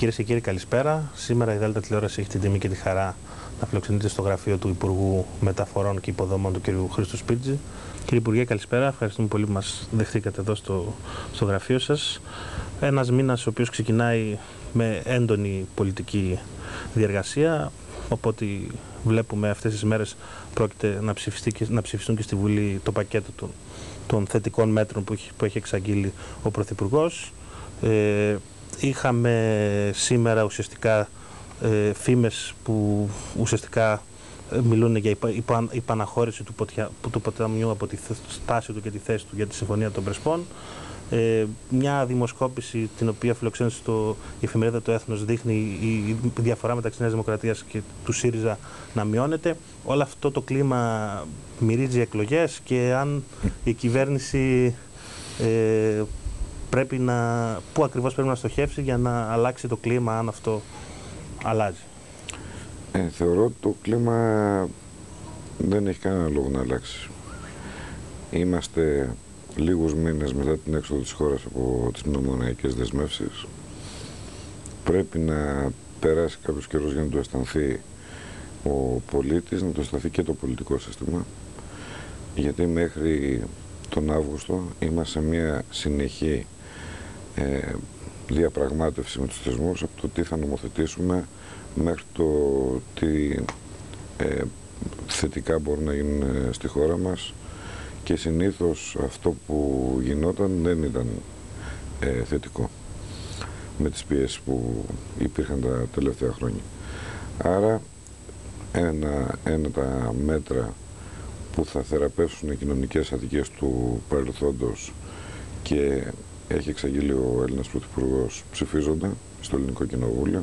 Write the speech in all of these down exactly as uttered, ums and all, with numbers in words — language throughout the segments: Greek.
Κυρίες και κύριοι, καλησπέρα. Σήμερα η Δέλτα Τηλεόραση έχει την τιμή και τη χαρά να φιλοξενείται στο γραφείο του Υπουργού Μεταφορών και Υποδομών του κ. Χρήστου Σπίτζη. Κύριε Υπουργέ, καλησπέρα. Ευχαριστούμε πολύ που μας δεχτήκατε εδώ στο, στο γραφείο σας. Ένας μήνας ο οποίος ξεκινάει με έντονη πολιτική διεργασία. Οπότε βλέπουμε αυτές τις μέρες πρόκειται να, και, να ψηφιστούν και στη Βουλή το πακέτο των, των θετικών μέτρων που έχει, που έχει εξαγγείλει ο Πρωθυπουργός. Ε, είχαμε σήμερα ουσιαστικά ε, φήμες που ουσιαστικά μιλούν για υπα, υπα, υπαναχώρηση του, ποτια, του ποταμιού από τη στάση του και τη θέση του για τη Συμφωνία των Πρεσπών. Ε, μια δημοσκόπηση την οποία φιλοξένησε το, η εφημερίδα Το Έθνος δείχνει η διαφορά μεταξύ Νέας Δημοκρατίας και του ΣΥΡΙΖΑ να μειώνεται. Όλο αυτό το κλίμα μυρίζει εκλογές και αν η κυβέρνηση ε, πρέπει να, πού ακριβώς πρέπει να στοχεύσει για να αλλάξει το κλίμα, αν αυτό αλλάζει. Ε, θεωρώ ότι το κλίμα δεν έχει κανένα λόγο να αλλάξει. Είμαστε λίγους μήνες μετά την έξοδο της χώρας από τις μνημονιακές δεσμεύσεις. Πρέπει να περάσει κάποιος καιρός για να το αισθανθεί ο πολίτης, να το αισθανθεί και το πολιτικό σύστημα. Γιατί μέχρι τον Αύγουστο είμαστε σε μια συνεχή ε, διαπραγμάτευση με τους θεσμούς από το τι θα νομοθετήσουμε μέχρι το τι ε, θετικά μπορούν να γίνουν στη χώρα μας. Και συνήθως αυτό που γινόταν δεν ήταν ε, θετικό με τις πιέσεις που υπήρχαν τα τελευταία χρόνια. Άρα ένα, ένα τα μέτρα που θα θεραπεύσουν οι κοινωνικές αδικίες του παρελθόντος και έχει εξαγγείλει ο Έλληνας Πρωθυπουργός ψηφίζονται στο Ελληνικό Κοινοβούλιο.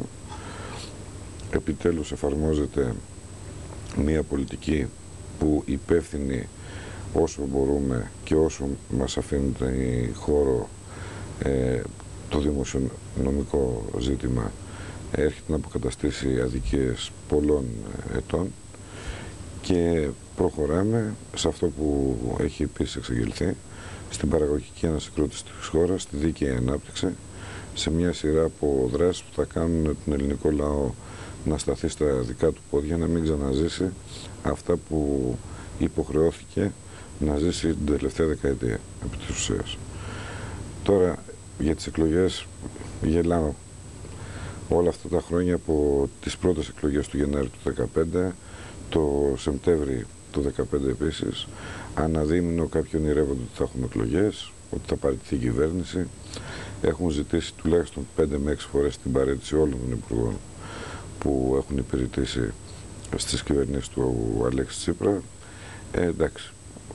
Επιτέλους εφαρμόζεται μια πολιτική που υπεύθυνη όσο μπορούμε και όσο μας αφήνει χώρο ε, το δημοσιονομικό ζήτημα έρχεται να αποκαταστήσει αδικίες πολλών ετών και προχωράμε σε αυτό που έχει επίσης εξαγγελθεί, στην παραγωγική ανασυγκρότηση της χώρας, στη δίκαιη ανάπτυξη, σε μια σειρά από δράσεις που θα κάνουν τον ελληνικό λαό να σταθεί στα δικά του πόδια, να μην ξαναζήσει αυτά που υποχρεώθηκε να ζήσει την τελευταία δεκαετία επί της ουσίας. Τώρα για τις εκλογές γελάω. Όλα αυτά τα χρόνια από τις πρώτες εκλογές του Γενάρη του δύο χιλιάδες δεκαπέντε, το Σεπτέμβρη του δύο χιλιάδες δεκαπέντε επίσης, αναδείμνω κάποιοι ονειρεύονται ότι θα έχουμε εκλογές, ότι θα παραιτηθεί η κυβέρνηση. Έχουν ζητήσει τουλάχιστον πέντε με έξι φορές την παραίτηση όλων των υπουργών που έχουν υπηρετήσει στις κυβερνήσεις του Αλέξη Τσίπρα. Ε, εντάξει,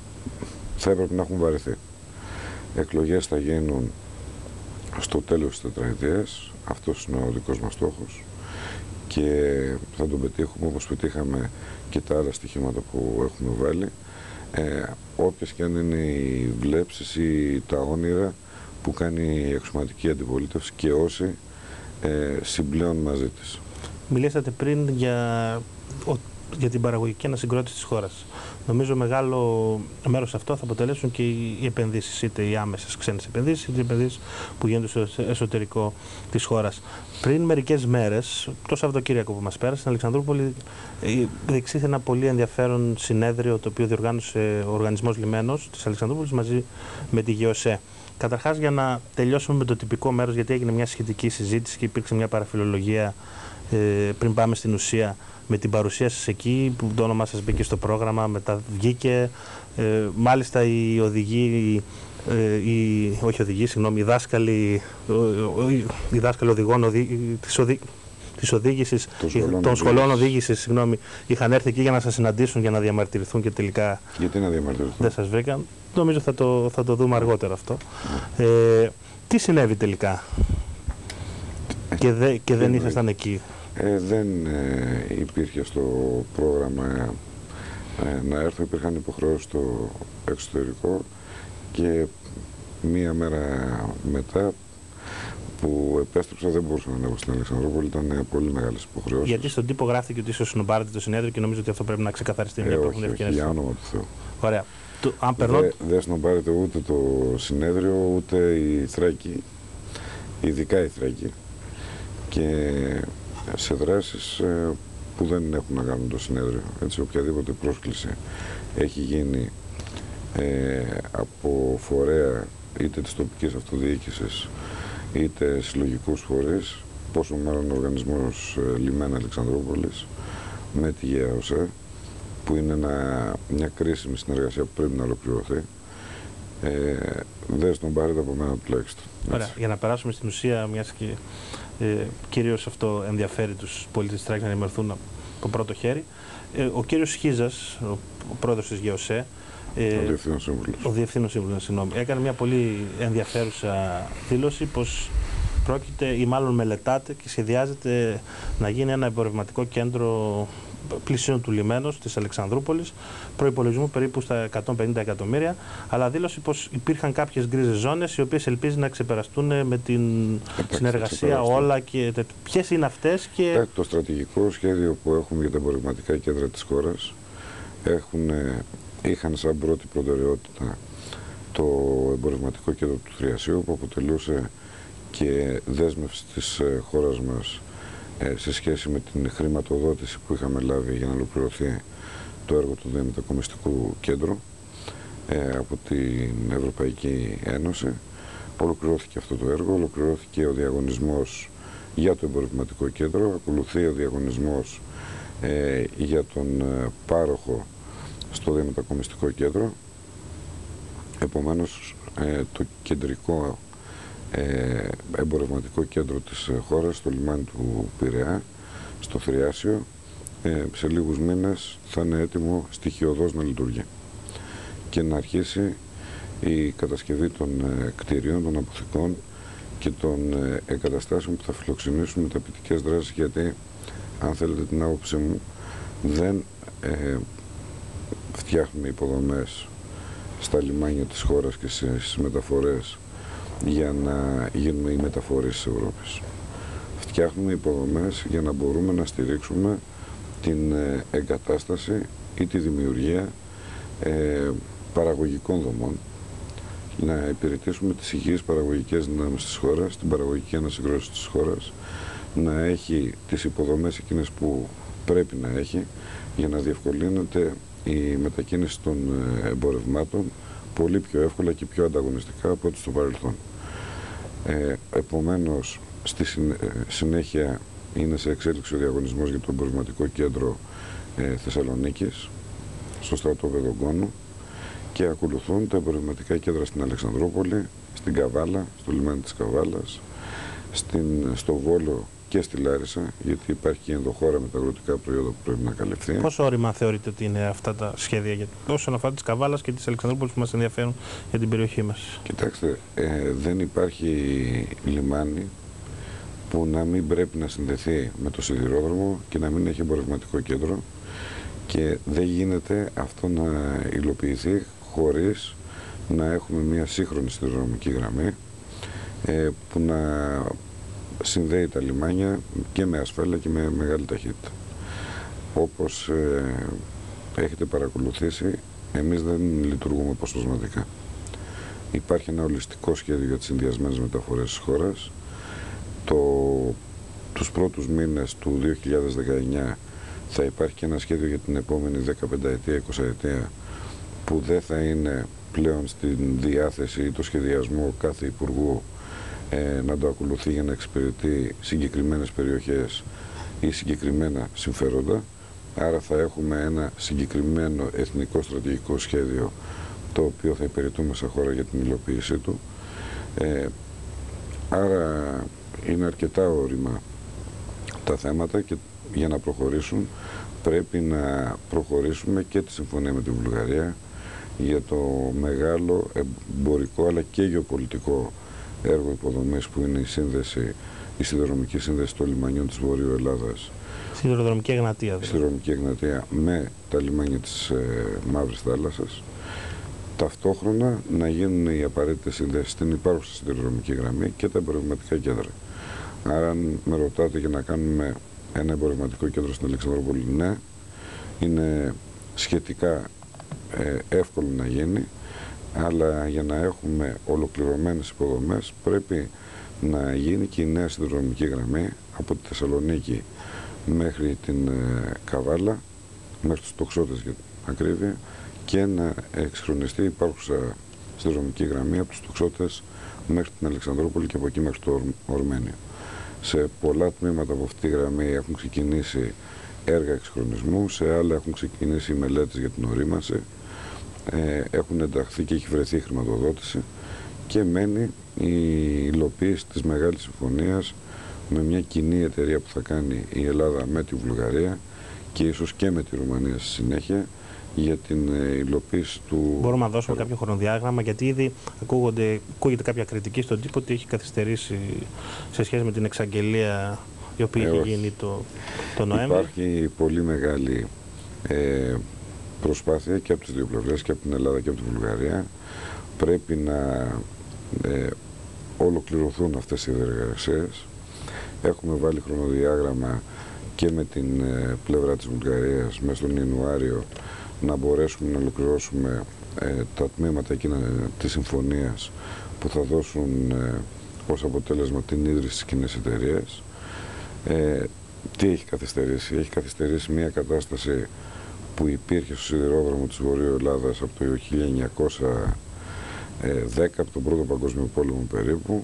θα έπρεπε να έχουν βαρεθεί. Εκλογές θα γίνουν στο τέλος της τετραετίας, αυτός είναι ο δικός μας στόχος και θα τον πετύχουμε όπως πετύχαμε και τα άλλα στοιχήματα που έχουμε βάλει, ε, όποιες και αν είναι οι βλέψεις ή τα όνειρα που κάνει η εξωματική αντιπολίτευση και όσοι ε, συμπλέον μαζί της. Μιλήσατε πριν για, για την παραγωγική ανασυγκρότηση της χώρας. Νομίζω μεγάλο μέρος αυτό θα αποτελέσουν και οι επενδύσεις, είτε οι άμεσες ξένες επενδύσεις, είτε οι επενδύσεις που γίνονται στο εσωτερικό της χώρας. Πριν μερικές μέρες, το Σαββατοκύριακο που μας πέρασε, στην Αλεξανδρούπολη διεξήχθη ένα πολύ ενδιαφέρον συνέδριο το οποίο διοργάνωσε ο Οργανισμός Λιμένος της Αλεξανδρούπολης μαζί με τη ΓΕΟΣΕ. Καταρχάς, για να τελειώσουμε με το τυπικό μέρος, γιατί έγινε μια σχετική συζήτηση και υπήρξε μια παραφιλολογία ε, πριν πάμε στην ουσία. Με την παρουσία σας εκεί, που το όνομά σας μπήκε στο πρόγραμμα, μετά βγήκε. Ε, μάλιστα οι οδηγοί, ε, οι, όχι οδηγοί, συγγνώμη, οι δάσκαλοι, οι δάσκαλοι οδηγών οδη, της, οδη, της οδήγησης, των, των σχολών οδήγησης, συγγνώμη, είχαν έρθει εκεί για να σας συναντήσουν, για να διαμαρτυρηθούν και τελικά γιατί να διαμαρτυρηθούν, δεν σας βρήκαν. Νομίζω θα το, θα το δούμε αργότερα αυτό. Ε, τι συνέβη τελικά και, δε, και δεν ήσασταν εκεί? Ε, δεν ε, υπήρχε στο πρόγραμμα ε, να έρθω, υπήρχαν υποχρεώσεις στο εξωτερικό και μία μέρα μετά που επέστρεψα δεν μπορούσα να ανέβω στην Αλεξανδρούπολη, ήταν πολύ μεγάλες υποχρεώσεις. Γιατί στον τύπο γράφτηκε ότι ίσως συνομπάρετε το συνέδριο και νομίζω ότι αυτό πρέπει να ξεκαθαριστεί. Ε, όχι, όχι, για όνομα του Θεού. Ωραία. Το, αν περνώ... Δεν δε συνομπάρετε ούτε το συνέδριο, ούτε η Θράκη, ειδικά η Θράκη. και σε δράσεις ε, που δεν έχουν να κάνουν το συνέδριο. Έτσι, οποιαδήποτε πρόσκληση έχει γίνει ε, από φορέα είτε της τοπικής αυτοδιοίκησης είτε συλλογικούς φορείς, πόσο μάλλον ο οργανισμός ε, Λιμένα Αλεξανδρούπολης με τη ΓΕΑΟΣΕ, που είναι ένα, μια κρίσιμη συνεργασία που πρέπει να ολοκληρωθεί. Ε, δεν τον πάρετε από μένα τουλάχιστον. Ωραία, για να περάσουμε στην ουσία, μιας και ε, κυρίως αυτό ενδιαφέρει τους πολίτες της Τράκης να ενημερωθούν από πρώτο χέρι. Ε, ο κύριος Χίζας, ο, ο πρόεδρος της ΓΕΟΣΕ, ε, ο Διευθύνων Σύμβουλος, ο Διευθύνων Σύμβουλος, συγγνώμη, έκανε μια πολύ ενδιαφέρουσα δήλωση πως πρόκειται ή μάλλον μελετάται και σχεδιάζεται να γίνει ένα εμπορευματικό κέντρο πλησίων του λιμένος της Αλεξανδρούπολης, προϋπολογισμού περίπου στα εκατόν πενήντα εκατομμύρια, αλλά δήλωσε πως υπήρχαν κάποιες γκρίζες ζώνες οι οποίες ελπίζει να ξεπεραστούν με την Εντάξει, συνεργασία όλα και ποιες είναι αυτές. Και... Το στρατηγικό σχέδιο που έχουμε για τα εμπορευματικά κέντρα της χώρας έχουν, είχαν σαν πρώτη προτεραιότητα το εμπορευματικό κέντρο του Θριασίου, που αποτελούσε και δέσμευση της χώρας μας σε σχέση με την χρηματοδότηση που είχαμε λάβει για να ολοκληρωθεί το έργο του διαμετακομιστικού κέντρου ε, από την Ευρωπαϊκή Ένωση. Ολοκληρώθηκε αυτό το έργο, ολοκληρώθηκε ο διαγωνισμός για το εμπορευματικό κέντρο, ακολουθεί ο διαγωνισμός ε, για τον ε, πάροχο στο διαμετακομιστικό κέντρο. Επομένως, ε, το κεντρικό Ε, εμπορευματικό κέντρο της χώρας, στο λιμάνι του Πειραιά, στο Θριάσιο, ε, σε λίγους μήνες θα είναι έτοιμο στοιχειωδώς να λειτουργεί και να αρχίσει η κατασκευή των ε, κτηρίων, των αποθηκών και των ε, εγκαταστάσεων που θα φιλοξενήσουν μεταποιητικές δράσεις, γιατί, αν θέλετε την άποψή μου, δεν ε, φτιάχνουμε υποδομές στα λιμάνια της χώρας και στις μεταφορές για να γίνουμε οι μεταφορείς της Ευρώπης. Φτιάχνουμε υποδομές για να μπορούμε να στηρίξουμε την εγκατάσταση ή τη δημιουργία ε, παραγωγικών δομών, να υπηρετήσουμε τις υγιείς παραγωγικές δυνάμεις της χώρας, την παραγωγική ανασυγκρότηση της χώρας, να έχει τις υποδομές εκείνες που πρέπει να έχει για να διευκολύνεται η μετακίνηση των εμπορευμάτων πολύ πιο εύκολα και πιο ανταγωνιστικά από ό,τι στο παρελθόν. Ε, επομένως, στη συνέχεια είναι σε εξέλιξη ο διαγωνισμός για το εμπορευματικό κέντρο ε, Θεσσαλονίκης, στο στρατόπεδο Γκόνου, και ακολουθούν τα εμπορευματικά κέντρα στην Αλεξανδρούπολη, στην Καβάλα, στο λιμάνι της Καβάλας, στην, στο Βόλο και στη Λάρισα, γιατί υπάρχει και ενδοχώρα με τα αγροτικά προϊόντα που πρέπει να καλυφθεί. Πόσο όρημα θεωρείτε ότι είναι αυτά τα σχέδια για, όσον αφορά της Καβάλας και της Αλεξανδρούπολης που μας ενδιαφέρουν για την περιοχή μας? Κοιτάξτε, ε, δεν υπάρχει λιμάνι που να μην πρέπει να συνδεθεί με το σιδηρόδρομο και να μην έχει εμπορευματικό κέντρο, και δεν γίνεται αυτό να υλοποιηθεί χωρίς να έχουμε μια σύγχρονη σιδηροδρομική γραμμή ε, που να συνδέει τα λιμάνια και με ασφάλεια και με μεγάλη ταχύτητα. Όπως ε, έχετε παρακολουθήσει, εμείς δεν λειτουργούμε αποσπασματικά. Υπάρχει ένα ολιστικό σχέδιο για τις συνδυασμένες μεταφορές της χώρας. Το, τους πρώτους μήνες του δύο χιλιάδες δεκαεννιά θα υπάρχει και ένα σχέδιο για την επόμενη δεκαπενταετία, εικοσαετία, που δεν θα είναι πλέον στην διάθεση ή το σχεδιασμό κάθε υπουργού ε, να το ακολουθεί για να εξυπηρετεί συγκεκριμένες περιοχές ή συγκεκριμένα συμφέροντα. Άρα θα έχουμε ένα συγκεκριμένο εθνικό στρατηγικό σχέδιο, το οποίο θα υπηρετούμε σαν χώρα για την υλοποίησή του. Ε, άρα είναι αρκετά όρημα τα θέματα, και για να προχωρήσουν πρέπει να προχωρήσουμε και τη συμφωνία με τη Βουλγαρία για το μεγάλο εμπορικό αλλά και γεωπολιτικό έργο υποδομής που είναι η σύνδεση, η σιδηροδρομική σύνδεση των λιμανιών της Βορείου Ελλάδας. Σιδηροδρομική Εγνατία. Δηλαδή. Σιδηροδρομική Εγνατία με τα λιμάνια της ε, Μαύρης Θάλασσας. Ταυτόχρονα να γίνουν οι απαραίτητες συνδέσεις στην υπάρχουσα σιδηροδρομική γραμμή και τα εμπορευματικά κέντρα. Άρα, αν με ρωτάτε για να κάνουμε ένα εμπορευματικό κέντρο στην Αλεξανδρούπολη, ναι, είναι σχετικά ε, εύκολο να γίνει, αλλά για να έχουμε ολοκληρωμένες υποδομές πρέπει να γίνει και η νέα σιδηροδρομική γραμμή από τη Θεσσαλονίκη μέχρι την ε, Καβάλα, μέχρι τους τοξότες για την ακρίβεια, και να εξυγχρονιστεί η υπάρχουσα σιδηροδρομική γραμμή από τους τοξότες μέχρι την Αλεξανδρούπολη και από εκεί μέχρι το Ορμένιο. Σε πολλά τμήματα από αυτή τη γραμμή έχουν ξεκινήσει έργα εξυγχρονισμού, σε άλλα έχουν ξεκινήσει μελέτες για την ορίμανση, ε, έχουν ενταχθεί και έχει βρεθεί χρηματοδότηση και μένει η υλοποίηση της μεγάλης συμφωνίας με μια κοινή εταιρεία που θα κάνει η Ελλάδα με τη Βουλγαρία και ίσως και με τη Ρουμανία στη συνέχεια για την υλοποίηση του... Μπορούμε να δώσουμε κάποιο χρονοδιάγραμμα, γιατί ήδη ακούγονται, ακούγεται κάποια κριτική στον τύπο ότι έχει καθυστερήσει σε σχέση με την εξαγγελία η οποία ε, έχει γίνει το, το Νοέμβριο. Υπάρχει πολύ μεγάλη ε, προσπάθεια και από τις δύο πλευρές, και από την Ελλάδα και από τη Βουλγαρία. Πρέπει να ε, ολοκληρωθούν αυτές οι διεργασίες. Έχουμε βάλει χρονοδιάγραμμα και με την ε, πλευρά της Βουλγαρίας μέσα στον Ιανουάριο να μπορέσουμε να ολοκληρώσουμε ε, τα τμήματα εκείνα της συμφωνίας που θα δώσουν ε, ως αποτέλεσμα την ίδρυση της κοινής εταιρείας. Ε, τι έχει καθυστερήσει? Έχει καθυστερήσει μια κατάσταση που υπήρχε στο σιδηρόδρομο της Βορείου Ελλάδας από το χίλια εννιακόσια δέκα, από τον Πρώτο Παγκόσμιο Πόλεμο περίπου,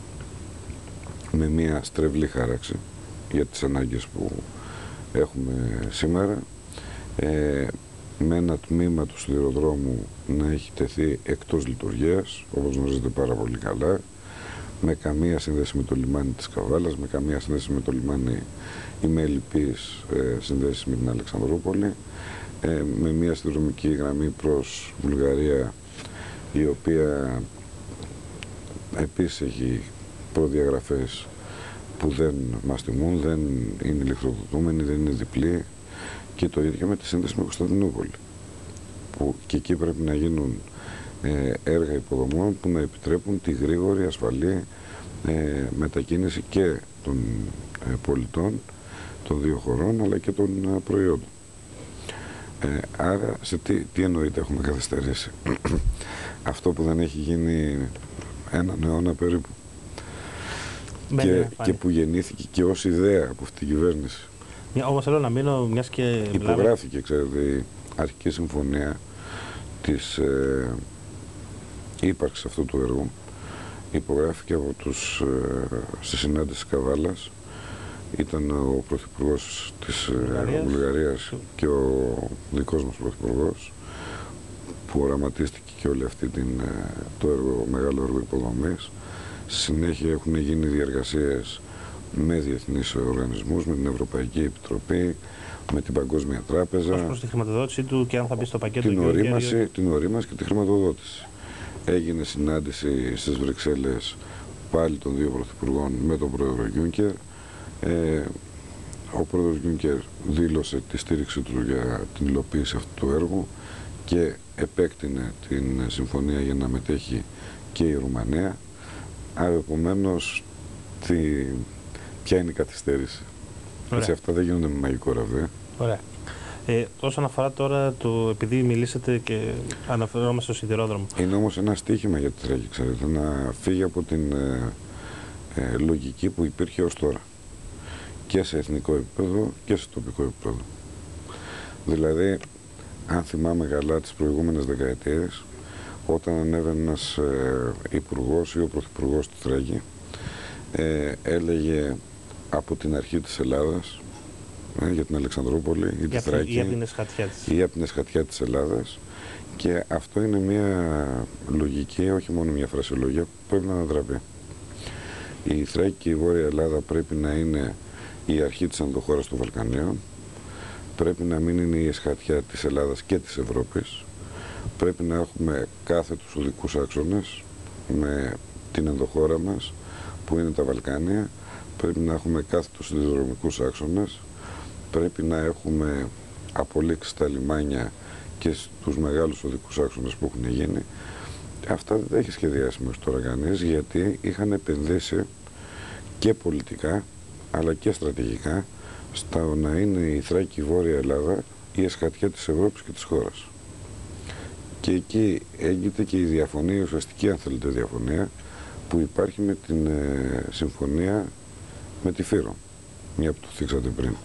με μια στρεβλή χάραξη για τις ανάγκες που έχουμε σήμερα, ε, με ένα τμήμα του σιδηροδρόμου να έχει τεθεί εκτός λειτουργίας, όπως γνωρίζετε πάρα πολύ καλά, με καμία σύνδεση με το λιμάνι της Καβάλας, με καμία σύνδεση με το λιμάνι ημελιπής ε, σύνδεση με την Αλεξανδρούπολη, ε, με μια σιδηροδρομική γραμμή προς Βουλγαρία, η οποία επίσης έχει προδιαγραφές που δεν μας τιμούν, δεν είναι ηλεκτροδοτούμενη, δεν είναι διπλή, και το ίδιο με τη σύνδεση με Κωνσταντινούπολη, που και εκεί πρέπει να γίνουν ε, έργα υποδομών που να επιτρέπουν τη γρήγορη, ασφαλή ε, μετακίνηση και των ε, πολιτών των δύο χωρών, αλλά και των ε, προϊόντων. Ε, άρα, σε τι, τι εννοείται έχουμε καθυστερήσει? Αυτό που δεν έχει γίνει έναν αιώνα περίπου. Και, και που γεννήθηκε και ως ιδέα από αυτή την κυβέρνηση. Μια, όμως θέλω να μείνω, μιας και υπογράφηκε, ξέρετε, η αρχική συμφωνία της ε, ύπαρξης αυτού του έργου. Υπογράφηκε από τους, ε, στη συνάντηση Καβάλας. Ήταν ο Πρωθυπουργός της Βουλγαρίας, Βουλγαρίας και ο δικός μας Πρωθυπουργός, που οραματίστηκε και όλη αυτή την, το έργο, μεγάλο έργο υποδομής. Στη συνέχεια έχουν γίνει διεργασίες με διεθνείς οργανισμούς, με την Ευρωπαϊκή Επιτροπή, με την Παγκόσμια Τράπεζα. Ως προς τη χρηματοδότηση του και αν θα μπει στο πακέτο. Την ορίμαση, την ορίμαση και τη χρηματοδότηση. Έγινε συνάντηση στις Βρυξέλλες πάλι των δύο πρωθυπουργών με τον πρόεδρο Γιούνκερ. Ε, ο πρόεδρος Γιούνκερ δήλωσε τη στήριξη του για την υλοποίηση αυτού του έργου και επέκτηνε την συμφωνία για να μετέχει και η Ρουμανία. Άρα, επομένως, τι, ποια είναι η καθυστέρηση? Έτσι, αυτά δεν γίνονται με μαγικό ραβδί. Ωραία. Ε, όσον αφορά τώρα, το, επειδή μιλήσατε και αναφερόμαστε στο σιδηρόδρομο. Είναι όμως ένα στοίχημα για τη Θράκη, ξέρετε, να φύγει από την ε, ε, λογική που υπήρχε ως τώρα. Και σε εθνικό επίπεδο και σε τοπικό επίπεδο. Δηλαδή, αν θυμάμαι καλά τις προηγούμενες δεκαετίες, όταν ανέβαινε ένας ε, υπουργός ή ο πρωθυπουργός του Θράκη, ε, έλεγε από την αρχή της Ελλάδας, ε, για την Αλεξανδρούπολη ή τη Θράκη, ή από την εσχατιά της. ή από την εσχατιά της Ελλάδας, και αυτό είναι μια λογική, όχι μόνο μια φρασιολογία, που πρέπει να ανατραπεί. Η Θράκη και η Βόρεια Ελλάδα πρέπει να είναι η αρχή της ενδοχώρας των Βαλκανίων, πρέπει να μην είναι η εσχατιά της Ελλάδας και της Ευρώπης, πρέπει να έχουμε κάθετους οδικούς άξονες με την ενδοχώρα μας που είναι τα Βαλκάνια, πρέπει να έχουμε κάθετους σιδηροδρομικούς άξονες, πρέπει να έχουμε απολύξει τα λιμάνια και στους μεγάλους οδικούς άξονες που έχουν γίνει. Αυτά δεν τα έχει σχεδιάσει μέχρι τώρα κανείς, γιατί είχαν επενδύσει και πολιτικά αλλά και στρατηγικά στα να είναι η Θράκη, η Βόρεια Ελλάδα, η εσχατιά της Ευρώπης και της χώρας. Και εκεί έγκυται και η διαφωνία, η ουσιαστική, αν θέλετε, διαφωνία που υπάρχει με την ε, συμφωνία με τη Φύρο. μία που το θίξατε πριν.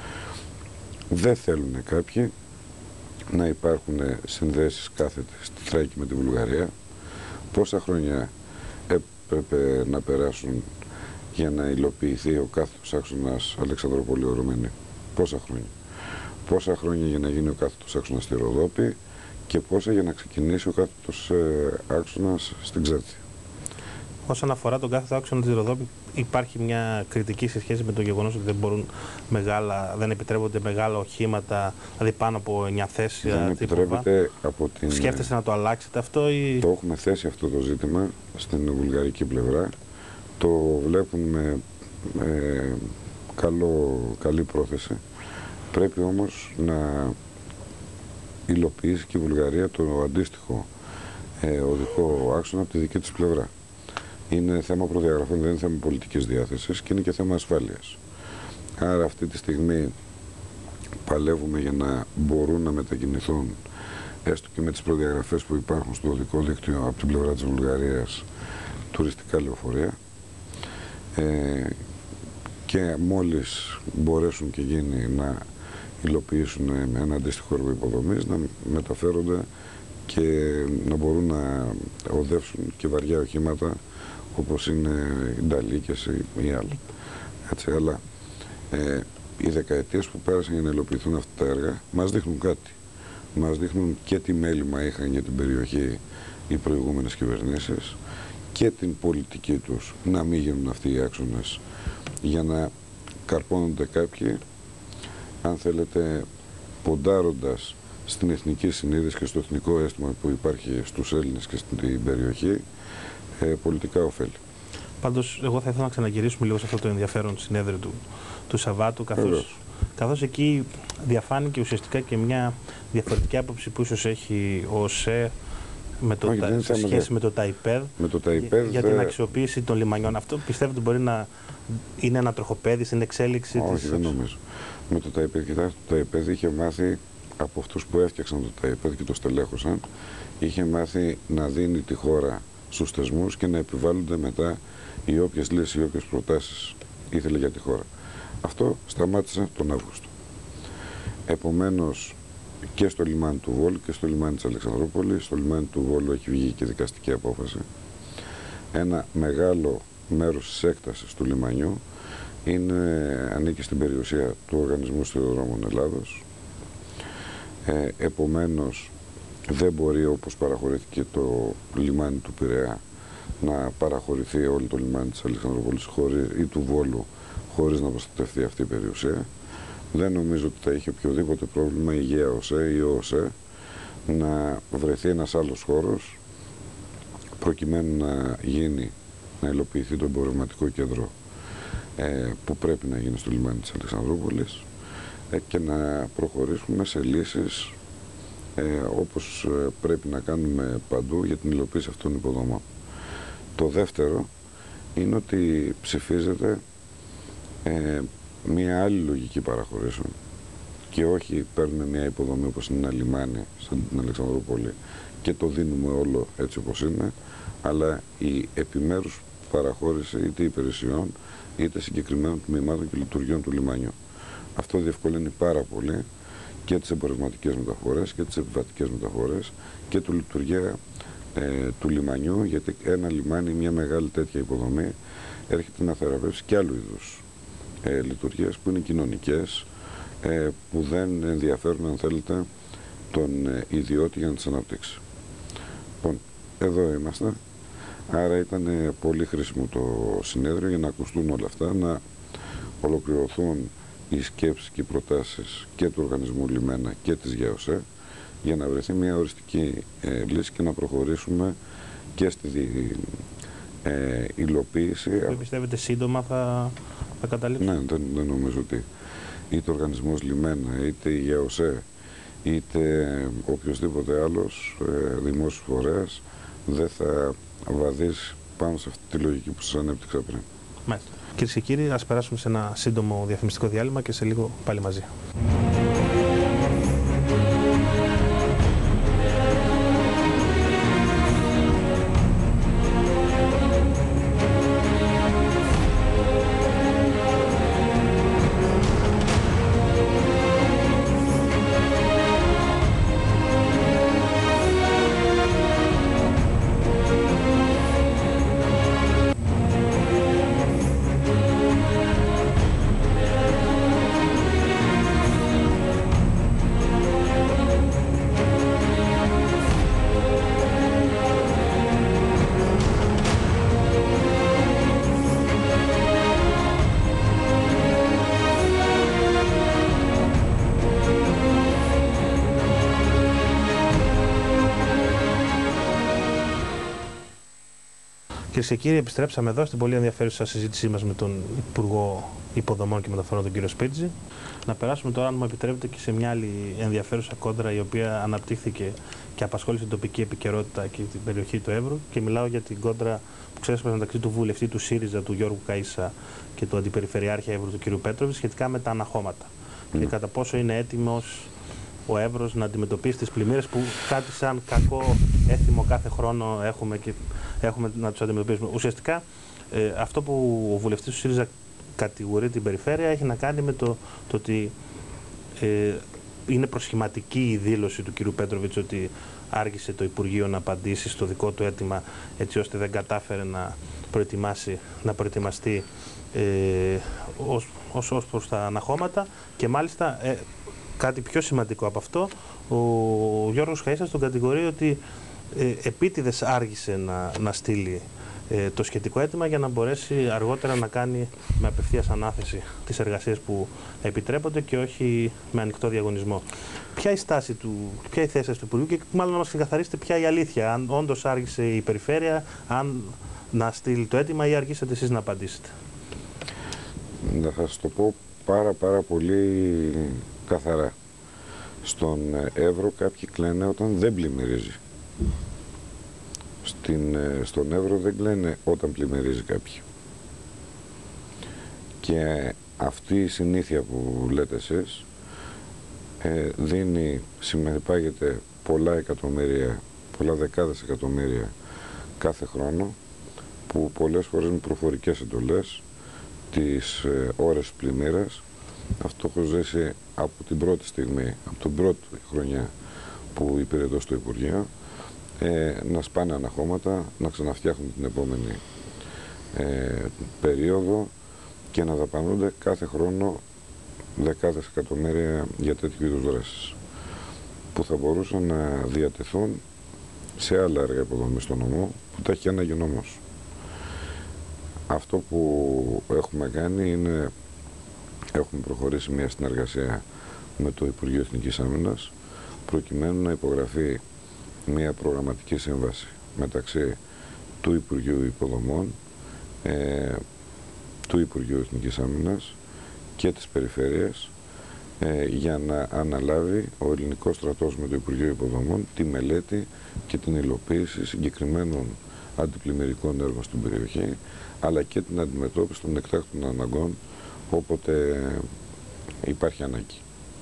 Δεν θέλουν κάποιοι να υπάρχουν συνδέσεις κάθετες στη Θράκη με τη Βουλγαρία. Πόσα χρόνια έπρεπε να περάσουν για να υλοποιηθεί ο κάθετος άξονας Αλεξανδρούπολη-Ρωμενή? Πόσα χρόνια. Πόσα χρόνια για να γίνει ο κάθετος άξονας στη Ροδόπη και πόσα για να ξεκινήσει ο κάθετος ε, άξονας στην Ξέρτη. Όσον αφορά τον κάθετο άξονα της Ροδόπη, υπάρχει μια κριτική σε σχέση με το γεγονός ότι δεν μπορούν μεγάλα, δεν επιτρέπονται μεγάλα οχήματα, δηλαδή πάνω από εννιά θέσεις. Δεν επιτρέπεται από την... Σκέφτεστε να το αλλάξετε αυτό ή... Το έχουμε θέσει αυτό το ζήτημα στην βουλγαρική πλευρά. Το βλέπουν με ε, καλό, καλή πρόθεση. Πρέπει όμως να υλοποιήσει και η Βουλγαρία το αντίστοιχο ε, οδικό άξονα από τη δική της πλευρά. Είναι θέμα προδιαγραφών, δεν είναι θέμα πολιτικής διάθεσης και είναι και θέμα ασφάλειας. Άρα αυτή τη στιγμή παλεύουμε για να μπορούν να μετακινηθούν έστω και με τις προδιαγραφές που υπάρχουν στο οδικό δίκτυο από την πλευρά της Βουλγαρίας τουριστικά λεωφορεία ε, και μόλις μπορέσουν και γίνει να υλοποιήσουν με ένα αντίστοιχο έργο υποδομής να μεταφέρονται και να μπορούν να οδεύσουν και βαριά οχήματα όπως είναι οι Νταλίκες ή άλλοι. Έτσι, αλλά ε, οι δεκαετίες που πέρασαν για να υλοποιηθούν αυτά τα έργα μας δείχνουν κάτι. Μας δείχνουν και τι μέλημα είχαν για την περιοχή οι προηγούμενες κυβερνήσεις και την πολιτική τους να μην γίνουν αυτοί οι άξονες για να καρπώνονται κάποιοι, αν θέλετε, ποντάροντας στην εθνική συνείδηση και στο εθνικό αίσθημα που υπάρχει στους Έλληνες και στην περιοχή ε, πολιτικά ωφέλη. Πάντως, εγώ θα ήθελα να ξαναγυρίσουμε λίγο σε αυτό το ενδιαφέρον συνέδριο του, του Σαββάτου, καθώς, καθώς εκεί διαφάνηκε ουσιαστικά και μια διαφορετική άποψη που ίσως έχει ο ΟΣΕ με το, Όχι, τα, σε σχέση δε. με το ΤΑΙΠΕΔ, με το ΤΑΙΠΕΔ για, για την αξιοποίηση των λιμανιών. Αυτό πιστεύω ότι μπορεί να είναι ένα τροχοπέδι στην εξέλιξη Όχι, της... Όχι, δεν νομίζω. Με το ΤΑΙΠΕΔ, κοιτάξτε, το ΤΑΙΠΕΔ είχε μάθει από αυτούς που έφτιαξαν το ΤΑΙΠΕΔ και το στελέχωσαν, είχε μάθει να δίνει τη χώρα στους θεσμούς και να επιβάλλονται μετά οι όποιες λύσεις, οι όποιες προτάσεις ήθελε για τη χώρα. Αυτό σταμάτησε τον Αύγουστο. Επομένως, και στο λιμάνι του Βόλου και στο λιμάνι της Αλεξανδρούπολης, στο λιμάνι του Βόλου έχει βγει και δικαστική απόφαση. Ένα μεγάλο μέρος της έκτασης του λιμανιού είναι, ανήκει στην περιουσία του Οργανισμού Σιδηροδρόμων Ελλάδος. Ε, επομένως, δεν μπορεί, όπως παραχωρήθηκε το λιμάνι του Πειραιά, να παραχωρηθεί όλο το λιμάνι της Αλεξανδρούπολης χωρίς, ή του Βόλου χωρίς να προστατευτεί αυτή η περιουσία. Δεν νομίζω ότι θα είχε οποιοδήποτε πρόβλημα η ΓΕΑ ΟΣΕ ή ο ΟΣΕ να βρεθεί ένας άλλος χώρος προκειμένου να γίνει, να υλοποιηθεί το εμπορευματικό κέντρο ε, που πρέπει να γίνει στο λιμάνι της Αλεξανδρούπολης ε, και να προχωρήσουμε σε λύσεις ε, όπως ε, πρέπει να κάνουμε παντού για την υλοποίηση αυτών των υποδομών. Το δεύτερο είναι ότι ψηφίζεται ε, μία άλλη λογική παραχωρήσεων και όχι παίρνουμε μια υποδομή όπως είναι ένα λιμάνι στην Αλεξανδρούπολη και το δίνουμε όλο έτσι όπως είναι, αλλά η επιμέρους παραχώρηση είτε υπηρεσιών είτε συγκεκριμένων τμήματων και λειτουργιών του λιμάνιου. Αυτό διευκολύνει πάρα πολύ και τις εμπορευματικές μεταφορές και τις επιβατικές μεταφορές και τη λειτουργία ε, του λιμανιού, γιατί ένα λιμάνι, μια μεγάλη τέτοια υποδομή έρχεται να θεραπεύσει και άλλου είδους ε, λειτουργίες που είναι κοινωνικές, ε, που δεν ενδιαφέρουν, αν θέλετε, τον ε, ιδιώτη για να τις αναπτύξει. Λοιπόν, εδώ είμαστε. Άρα ήταν ε, πολύ χρήσιμο το συνέδριο για να ακουστούν όλα αυτά, να ολοκληρωθούν οι σκέψεις και οι προτάσεις και του Οργανισμού Λιμένα και της ΓΕΟΣΕ για να βρεθεί μια οριστική ε, λύση και να προχωρήσουμε και στη δι, ε, υλοποίηση. Δεν πιστεύετε σύντομα θα, θα καταλήξει? Ναι, δεν, δεν νομίζω ότι είτε ο Οργανισμός Λιμένα, είτε η ΓΕΟΣΕ, είτε οποιοδήποτε άλλος ε, δημόσιος φορέας δεν θα βαδίσει πάνω σε αυτή τη λογική που σας ανέπτυξα πριν. Μάλιστα. Κυρίες και κύριοι, ας περάσουμε σε ένα σύντομο διαφημιστικό διάλειμμα και σε λίγο πάλι μαζί. Κυρίες και κύριοι, επιστρέψαμε εδώ στην πολύ ενδιαφέρουσα συζήτησή μας με τον Υπουργό Υποδομών και Μεταφορών, τον κύριο Σπίρτζη. Να περάσουμε τώρα, αν μου επιτρέπετε, και σε μια άλλη ενδιαφέρουσα κόντρα, η οποία αναπτύχθηκε και απασχόλησε την τοπική επικαιρότητα και την περιοχή του Εύρου. Και μιλάω για την κόντρα που ξέσπασε μεταξύ του βουλευτή του ΣΥΡΙΖΑ, του Γιώργου Καΐσα, και του Αντιπεριφερειάρχη Εύρου, του κ. Πέτροβιτ, σχετικά με τα αναχώματα. Mm. Και κατά πόσο είναι έτοιμος ο Εύρος να αντιμετωπίσει τις πλημμύρες που κάτι σαν κακό έθιμο κάθε χρόνο έχουμε, και έχουμε να τους αντιμετωπίσουμε. Ουσιαστικά ε, αυτό που ο βουλευτής του ΣΥΡΙΖΑ κατηγορεί την περιφέρεια έχει να κάνει με το, το ότι ε, είναι προσχηματική η δήλωση του κ. Πέτροβιτς ότι άργησε το Υπουργείο να απαντήσει στο δικό του αίτημα, έτσι ώστε δεν κατάφερε να, προετοιμάσει, να προετοιμαστεί ε, ως, ως, ως προς τα αναχώματα, και μάλιστα ε, κάτι πιο σημαντικό από αυτό, ο Γιώργος Καΐσας τον κατηγορεί ότι ε, επίτηδες άργησε να, να στείλει ε, το σχετικό αίτημα για να μπορέσει αργότερα να κάνει με απευθείας ανάθεση τις εργασίες που επιτρέπονται και όχι με ανοιχτό διαγωνισμό. Ποια η στάση του, ποια η θέση του Υπουργείου, και μάλλον να μας ξεκαθαρίσετε ποια η αλήθεια, αν όντως άργησε η περιφέρεια αν να στείλει το αίτημα ή αργήσατε εσείς να απαντήσετε. Να σας το πω πάρα πάρα πολύ καθαρά. Στον Εύρο κάποιοι κλαίνε όταν δεν πλημμυρίζει. Στην, στον Εύρο δεν κλαίνε όταν πλημμυρίζει κάποιοι. Και αυτή η συνήθεια που λέτε εσείς ε, δίνει, συμμετάγεται πολλά εκατομμύρια, πολλά δεκάδες εκατομμύρια κάθε χρόνο, που πολλές φορές με προφορικές εντολές τις ε, ώρες πλημμύρας. Αυτό έχω ζήσει από την πρώτη στιγμή, από την πρώτη χρονιά που υπηρετώ στο Υπουργείο, ε, να σπάνε αναχώματα, να ξαναφτιάχνουν την επόμενη ε, περίοδο και να δαπανούνται κάθε χρόνο δεκάδες εκατομμύρια για τέτοιου είδους δράσεις, που θα μπορούσαν να διατεθούν σε άλλα έργα υποδομής στο νομό, που τα έχει ανάγκη ο νόμος. Αυτό που έχουμε κάνει είναι, έχουμε προχωρήσει μια συνεργασία με το Υπουργείο Εθνικής Άμυνας, προκειμένου να υπογραφεί μια προγραμματική σύμβαση μεταξύ του Υπουργείου Υποδομών, ε, του Υπουργείου Εθνικής Άμυνας και της Περιφέρειας, ε, για να αναλάβει ο ελληνικός στρατός με το Υπουργείο Υποδομών τη μελέτη και την υλοποίηση συγκεκριμένων αντιπλημμυρικών έργων στην περιοχή, αλλά και την αντιμετώπιση των εκτάκτων αναγκών όποτε υπάρχει ανάγκη.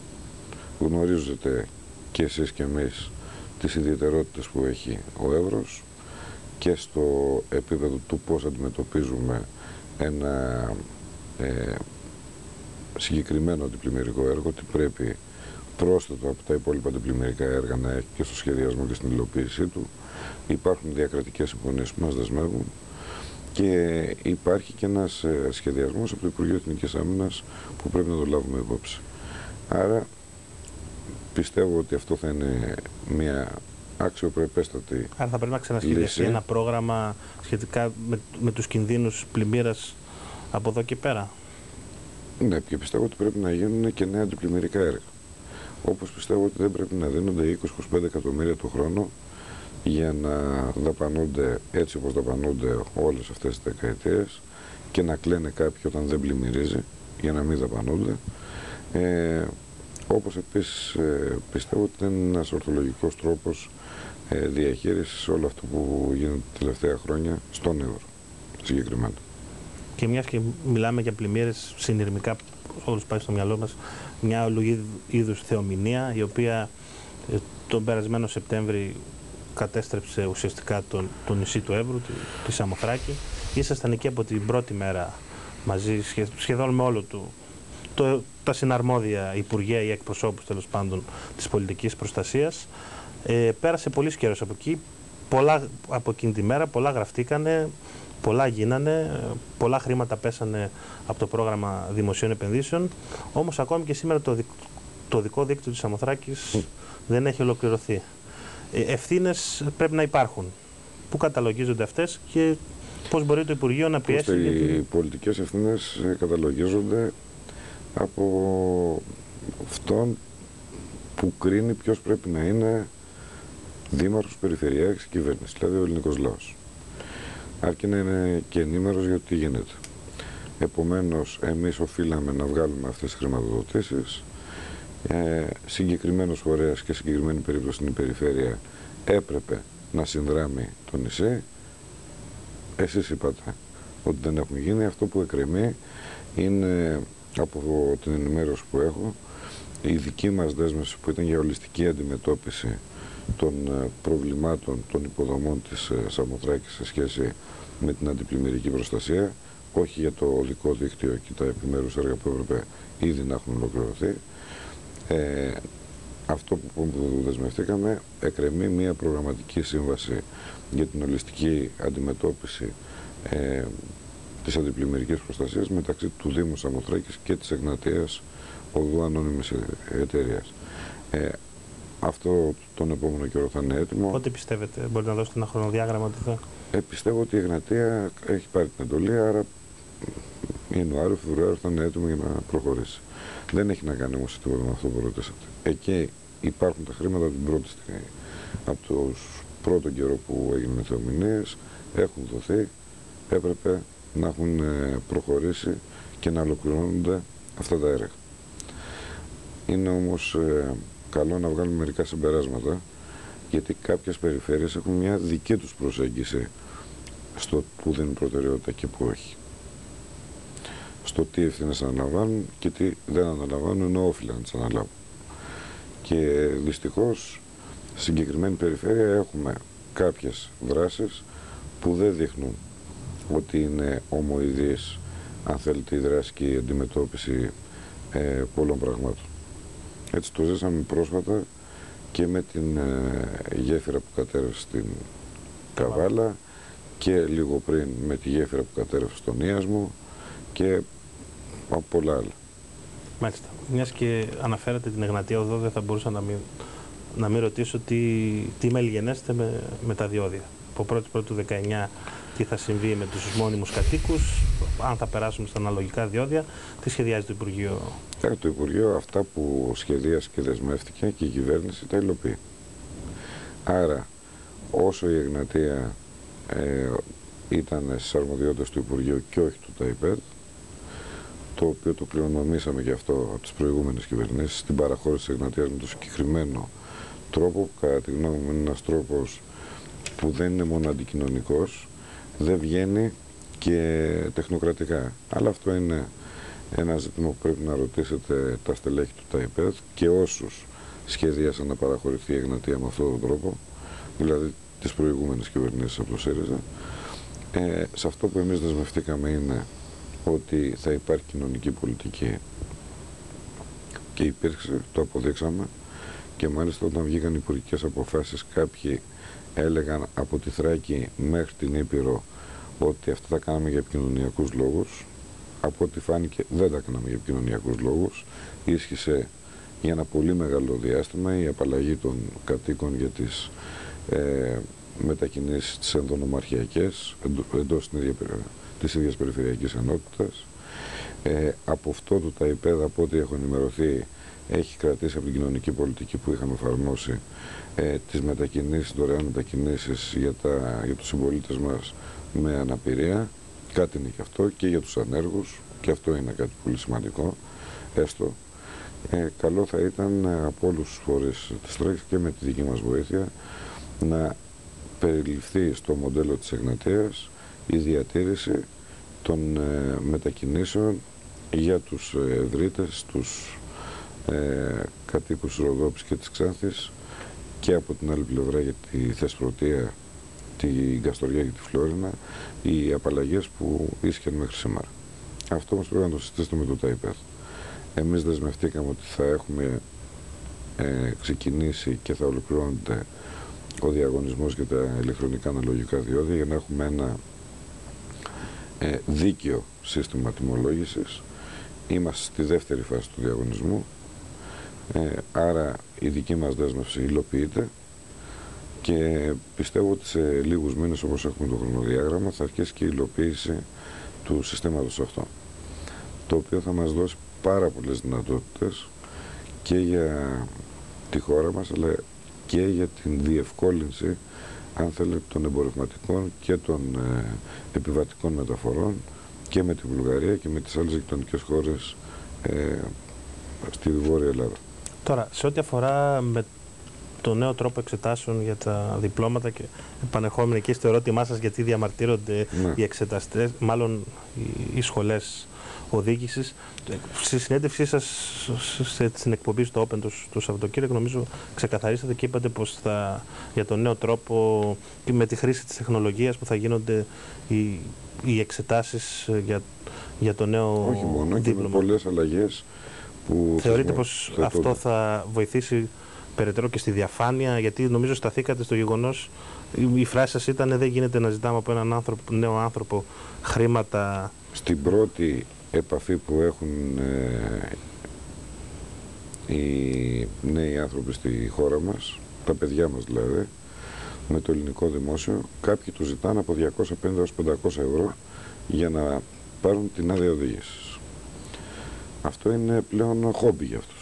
Γνωρίζετε και εσείς και εμείς τις ιδιαιτερότητες που έχει ο Εύρος και στο επίπεδο του πώς αντιμετωπίζουμε ένα ε, συγκεκριμένο αντιπλημμυρικό έργο, ότι πρέπει πρόσθετο από τα υπόλοιπα αντιπλημμυρικά έργα να έχει και στο σχεδιασμό και στην υλοποίησή του. Υπάρχουν διακρατικές συμφωνίες που μας δεσμεύουν και υπάρχει και ένας ε, σχεδιασμός από το Υπουργείο Εθνικής Άμυνας που πρέπει να το λάβουμε υπόψη. Άρα πιστεύω ότι αυτό θα είναι μια αξιοπρεπέστατη. Άρα θα πρέπει να ξανασχεδιαστεί ένα πρόγραμμα σχετικά με, με τους κινδύνους πλημμύρας από εδώ και πέρα. Ναι, και πιστεύω ότι πρέπει να γίνουν και νέα αντιπλημμυρικά έργα. Όπως πιστεύω ότι δεν πρέπει να δίνονται είκοσι με είκοσι πέντε εκατομμύρια το χρόνο για να δαπανούνται έτσι όπως δαπανούνται όλες αυτές τις δεκαετίες και να κλαίνε κάποιοι όταν δεν πλημμυρίζει για να μην δαπανούνται. Ε, όπως επίσης ε, πιστεύω ότι είναι ένας ορθολογικός τρόπος ε, διαχείρισης όλο αυτό που γίνεται τα τελευταία χρόνια στον Εύρο συγκεκριμένα. Και μιας και μιλάμε για πλημμύρες συνειρμικά, όλους πάει στο μυαλό μας μια όλου είδους θεομηνία, η οποία ε, τον περασμένο Σεπτέμβρη κατέστρεψε ουσιαστικά τον, το νησί του Εύρου, τη, τη Σαμοθράκη. Ήσασταν εκεί από την πρώτη μέρα μαζί, σχε, σχεδόν με όλο του, το, τα συναρμόδια υπουργεία ή εκπροσώπους τέλος πάντων της πολιτικής προστασίας. Ε, πέρασε πολύς καιρός από εκεί, πολλά από εκείνη τη μέρα, πολλά γραφτήκανε, πολλά γίνανε, πολλά χρήματα πέσανε από το πρόγραμμα δημοσίων επενδύσεων, όμως ακόμη και σήμερα το, το δικό δίκτυο της Σαμοθράκης mm. δεν έχει ολοκληρωθεί. Ευθύνες πρέπει να υπάρχουν. Πού καταλογίζονται αυτές και πώς μπορεί το Υπουργείο να πιέσει? Οι γιατί... πολιτικές ευθύνες καταλογίζονται από αυτόν που κρίνει ποιος πρέπει να είναι δήμαρχος, περιφερειάρχης, κυβέρνηση, δηλαδή ο ελληνικός λαός. αρκεί να είναι και ενήμερος για το τι γίνεται. Επομένως, εμείς οφείλαμε να βγάλουμε αυτές τις χρηματοδοτήσεις. Ε, συγκεκριμένος φορέας και συγκεκριμένη περίπτωση στην περιφέρεια έπρεπε να συνδράμει το νησί. Εσείς είπατε ότι δεν έχουν γίνει. Αυτό που εκκρεμεί είναι, από την ενημέρωση που έχω, η δική μας δέσμευση που ήταν για ολιστική αντιμετώπιση των προβλημάτων των υποδομών της Σαμοθράκης σε σχέση με την αντιπλημμυρική προστασία, όχι για το οδικό δίκτυο και τα επιμέρους έργα που έπρεπε ήδη να έχουν ολοκληρωθεί. Ε, αυτό που δεσμευτήκαμε, εκκρεμεί μια προγραμματική σύμβαση για την ολιστική αντιμετώπιση ε, της αντιπλημμυρικής προστασίας μεταξύ του Δήμου Σαμοθράκης και της Εγνατίας Οδού Ανώνυμης Εταιρείας. Ε, αυτό τον επόμενο καιρό θα είναι έτοιμο. Πότε πιστεύετε, μπορείτε να δώσετε ένα χρονοδιάγραμμα ότι θα... Ε, πιστεύω ότι η Εγνατία έχει πάρει την εντολή, άρα Ιανουάριο, Φεβρουάριο θα είναι έτοιμο για να προχωρήσει. Δεν έχει να κάνει όμως τίποτα με αυτό που ρωτήσατε. Εκεί υπάρχουν τα χρήματα από την πρώτη στιγμή. Από τον πρώτο καιρό που έγιναν οι θεομηνίες έχουν δοθεί, έπρεπε να έχουν προχωρήσει και να ολοκληρώνονται αυτά τα έργα. Είναι όμως ε, καλό να βγάλουμε μερικά συμπεράσματα, γιατί κάποιες περιφέρειες έχουν μια δική τους προσέγγιση στο που δίνουν προτεραιότητα και που όχι. Στο τι ευθύνες αναλαμβάνουν και τι δεν αναλαμβάνουν ενώ όφυλαν να τις αναλάβουν. Και δυστυχώς στη συγκεκριμένη περιφέρεια έχουμε κάποιες δράσεις που δεν δείχνουν ότι είναι ομοειδής, αν θέλετε, η δράση και η αντιμετώπιση ε, πολλών πραγμάτων. Έτσι το ζήσαμε πρόσφατα και με την ε, γέφυρα που κατέρευσε στην Καβάλα και λίγο πριν με τη γέφυρα που κατέρευσε στον Ίασμο και από πολλά άλλα. Μάλιστα. Μιας και αναφέρατε την Εγνατία Οδό, δεν θα μπορούσα να μην, να μην ρωτήσω τι, τι μελιγενέστε με, με τα διόδια. Από πρώτη πρώτη του δεκαεννιά τι θα συμβεί με τους μόνιμους κατοίκους, αν θα περάσουμε στα αναλογικά διόδια, τι σχεδιάζει το Υπουργείο? Ε, το Υπουργείο αυτά που σχεδίασε και δεσμεύτηκε και η κυβέρνηση τα υλοποιεί. Άρα όσο η Εγνατία ε, ήταν στις αρμοδιότητες του Υπουργείου και όχι του ΤΑΙΠΕΔ, το οποίο το κληρονομήσαμε και αυτό από τις προηγούμενες κυβερνήσεις, την παραχώρηση της Εγνατίας με το συγκεκριμένο τρόπο, που κατά τη γνώμη μου είναι ένας τρόπος που δεν είναι μόνο αντικοινωνικός, δεν βγαίνει και τεχνοκρατικά. Αλλά αυτό είναι ένα ζήτημα που πρέπει να ρωτήσετε τα στελέχη του ΤΑΙΠΕΔ και όσους σχεδίασαν να παραχωρηθεί η Εγνατία με αυτόν τον τρόπο, δηλαδή τις προηγούμενες κυβερνήσεις από το ΣΥΡΙΖΑ. Ε, σε αυτό που εμείς δεσμευτήκαμε είναι ότι θα υπάρχει κοινωνική πολιτική και υπήρξε, το αποδείξαμε, και μάλιστα όταν βγήκαν οι υπουργικές αποφάσεις κάποιοι έλεγαν από τη Θράκη μέχρι την Ήπειρο ότι αυτά τα κάναμε για επικοινωνιακούς λόγους. Από ό,τι φάνηκε δεν τα κάναμε για επικοινωνιακούς λόγους. Ίσχυσε για ένα πολύ μεγάλο διάστημα η απαλλαγή των κατοίκων για τις ε, μετακινήσεις τις ενδονομαρχιακές εντός της ίδιας περιφερειακής ενότητας. Ε, από αυτό το ΤΑΙΠΕΔ, από ό,τι έχω ενημερωθεί, έχει κρατήσει από την κοινωνική πολιτική που είχαμε εφαρμόσει ε, τις μετακινήσεις, δωρεάν μετακινήσεις για, τα, για τους συμπολίτες μας με αναπηρία. Κάτι είναι και αυτό και για τους ανέργους, και αυτό είναι κάτι πολύ σημαντικό, έστω. Ε, καλό θα ήταν από όλους τους φορείς της Θράκης και με τη δική μας βοήθεια να περιληφθεί στο μοντέλο της Εγνατίας η διατήρηση των ε, μετακινήσεων για τους ευρύτες, τους ε, κατοίκους της Ροδόπης και της Ξάνθης, και από την άλλη πλευρά για τη Θεσπρωτεία, την Καστοριά και τη Φλόρινα, οι απαλλαγές που ίσχυαν μέχρι σήμερα. Αυτό όμως πρέπει να το συζητήσετε με το ΤΑΙΠΕΔ. Εμείς δεσμευτήκαμε ότι θα έχουμε ε, ξεκινήσει και θα ολοκληρώνεται ο διαγωνισμός για τα ηλεκτρονικά αναλογικά διόδια για να έχουμε ένα ε, δίκαιο σύστημα τιμολόγησης. Είμαστε στη δεύτερη φάση του διαγωνισμού, ε, άρα η δική μας δέσμευση υλοποιείται και πιστεύω ότι σε λίγους μήνες, όπως έχουμε το χρονοδιάγραμμα, θα αρχίσει και η υλοποίηση του συστήματος αυτό, το οποίο θα μας δώσει πάρα πολλές δυνατότητες και για τη χώρα μας, αλλά και για την διευκόλυνση αν θέλετε, των εμπορευματικών και των ε, επιβατικών μεταφορών και με τη Βουλγαρία και με τις άλλες γειτονικές χώρες ε, στη Βόρεια Ελλάδα. Τώρα, σε ό,τι αφορά με το νέο τρόπο εξετάσεων για τα διπλώματα και επανερχόμενοι και στο ερώτημά σας γιατί διαμαρτύρονται ναι. οι εξεταστές, μάλλον οι, οι σχολές οδήγησης. Στη συνέντευξή σας στην εκπομπή στο Open το, το Σαββατοκύριακο, νομίζω ξεκαθαρίσατε και είπατε πως θα, για τον νέο τρόπο και με τη χρήση της τεχνολογίας που θα γίνονται οι, οι εξετάσεις για, για το νέο Όχι μόνο, δίπλωμα. Και με πολλές αλλαγές που θεωρείτε πως θα αυτό θα βοηθήσει περαιτέρω και στη διαφάνεια, γιατί νομίζω σταθήκατε στο γεγονός, η φράση σας ήταν δεν γίνεται να ζητάμε από έναν άνθρωπο, νέο άνθρωπο χρήματα. Στην πρώτη επαφή που έχουν ε, οι νέοι άνθρωποι στη χώρα μας, τα παιδιά μας δηλαδή, με το ελληνικό δημόσιο, κάποιοι τους ζητάνε από διακόσια πενήντα έως πεντακόσια ευρώ για να πάρουν την άδεια οδήγησης. Αυτό είναι πλέον χόμπι για αυτούς.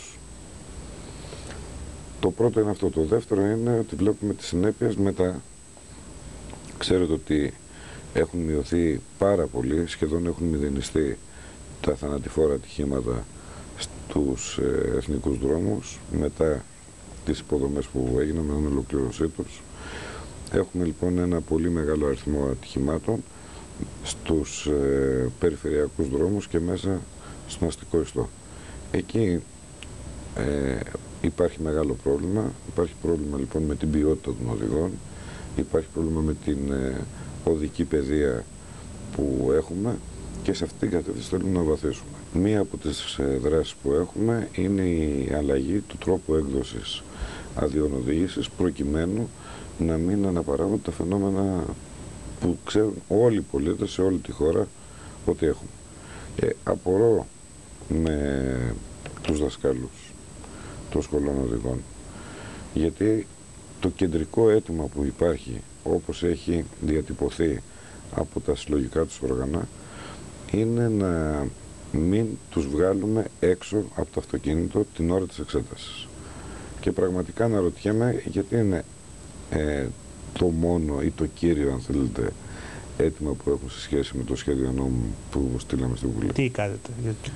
Το πρώτο είναι αυτό. Το δεύτερο είναι ότι βλέπουμε τις συνέπειες μετά. Ξέρετε ότι έχουν μειωθεί πάρα πολύ, σχεδόν έχουν μηδενιστεί τα θανατηφόρα ατυχήματα στους ε, εθνικούς δρόμους μετά τις υποδομές που έγιναν με την ολοκλήρωσή τους. Έχουμε λοιπόν ένα πολύ μεγάλο αριθμό ατυχημάτων στους ε, περιφερειακούς δρόμους και μέσα στον αστικό ιστό. Εκεί ε, υπάρχει μεγάλο πρόβλημα. Υπάρχει πρόβλημα λοιπόν με την ποιότητα των οδηγών, υπάρχει πρόβλημα με την ε, οδική παιδεία που έχουμε και σε αυτή την κατεύθυνση θέλουμε να βαθίσουμε. Μία από τις ε, δράσεις που έχουμε είναι η αλλαγή του τρόπου έκδοσης αδειών οδήγησης προκειμένου να μην αναπαράγουν τα φαινόμενα που ξέρουν όλοι οι πολίτες σε όλη τη χώρα ότι έχουμε. Ε, απορώ με τους δασκάλους των σχολών οδηγών, γιατί το κεντρικό αίτημα που υπάρχει, όπως έχει διατυπωθεί από τα συλλογικά τους όργανα, είναι να μην τους βγάλουμε έξω από το αυτοκίνητο την ώρα της εξέτασης. Και πραγματικά αναρωτιέμαι γιατί είναι ε, το μόνο ή το κύριο, αν θέλετε, αίτημα που έχουν σε σχέση με το σχέδιο νόμου που στείλαμε στην Βουλή. Τι κάνετε? Γιατί...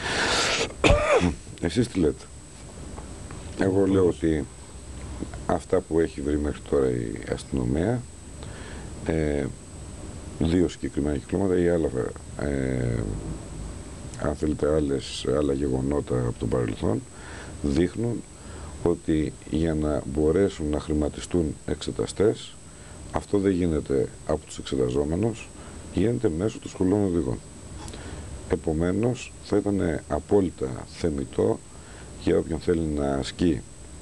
Εσείς τι λέτε? Εγώ λέω ότι αυτά που έχει βρει μέχρι τώρα η αστυνομία, ε, δύο συγκεκριμένα κυκλώματα ή άλλα, ε, αν θέλετε, άλλες, άλλα γεγονότα από το παρελθόν, δείχνουν ότι για να μπορέσουν να χρηματιστούν εξεταστές, αυτό δεν γίνεται από τους εξεταζόμενους, γίνεται μέσω των σχολών οδηγών. Επομένως, θα ήταν απόλυτα θεμιτό για όποιον θέλει να ασκεί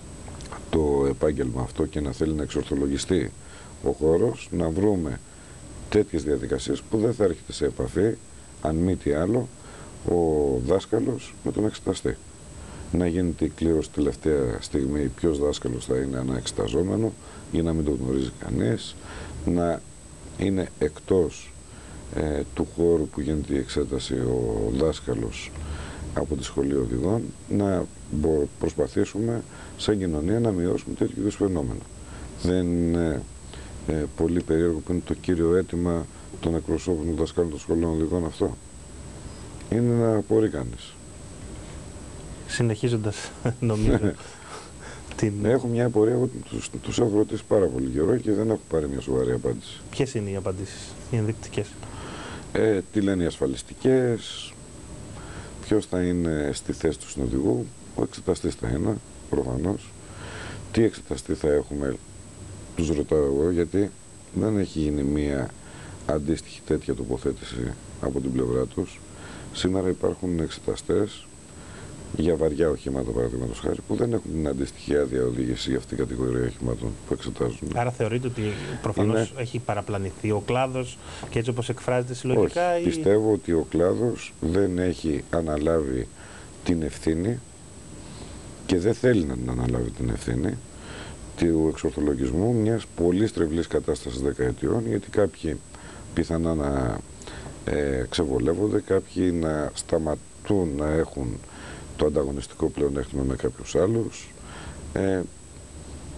το επάγγελμα αυτό και να θέλει να εξορθολογιστεί ο χώρος, να βρούμε τέτοιες διαδικασίες που δεν θα έρχεται σε επαφή, αν μη τι άλλο, ο δάσκαλος με τον εξεταστή. Να γίνεται η κλήρωση τελευταία στιγμή ποιος δάσκαλος θα είναι ένα εξεταζόμενο για να μην το γνωρίζει κανείς, να είναι εκτός ε, του χώρου που γίνεται η εξέταση ο δάσκαλος από τη σχολή οδηγών, να προσπαθήσουμε σαν κοινωνία να μειώσουμε τέτοιου είδους φαινόμενα. Δεν είναι ε, πολύ περίεργο που είναι το κύριο αίτημα των εκπροσώπων των δασκάλων των σχολών οδηγών αυτό? Είναι να απορεί κανείς. Συνεχίζοντας, νομίζω, την... Έχω μια απορία, εγώ τους, τους έχω ρωτήσει πάρα πολύ καιρό και δεν έχω πάρει μια σοβαρή απάντηση. Ποιες είναι οι απαντήσεις, οι ενδεικτικές? Ε, τι λένε οι ασφαλιστικές, ποιος θα είναι στη θέση του συνοδηγού, ο εξεταστής θα είναι, προφανώς. Τι εξεταστή θα έχουμε, τους ρωτάω εγώ, γιατί δεν έχει γίνει μια αντίστοιχη τέτοια τοποθέτηση από την πλευρά τους. Σήμερα υπάρχουν εξεταστές για βαριά οχήματα, παραδείγματος χάρη, που δεν έχουν την αντίστοιχη άδεια οδήγηση για αυτήν την κατηγορία οχημάτων που εξετάζουν. Άρα θεωρείτε ότι προφανώς είναι... έχει παραπλανηθεί ο κλάδος και έτσι όπως εκφράζεται συλλογικά? Όχι, ή... πιστεύω ότι ο κλάδος δεν έχει αναλάβει την ευθύνη και δεν θέλει να την αναλάβει την ευθύνη του εξορθολογισμού μιας πολύ στρεβλής κατάστασης δεκαετιών, γιατί κάποιοι πιθανά να ε, ξεβολεύονται, κάποιοι να σταματούν να έχουν το ανταγωνιστικό πλεονέκτημα με κάποιους άλλους. Ε,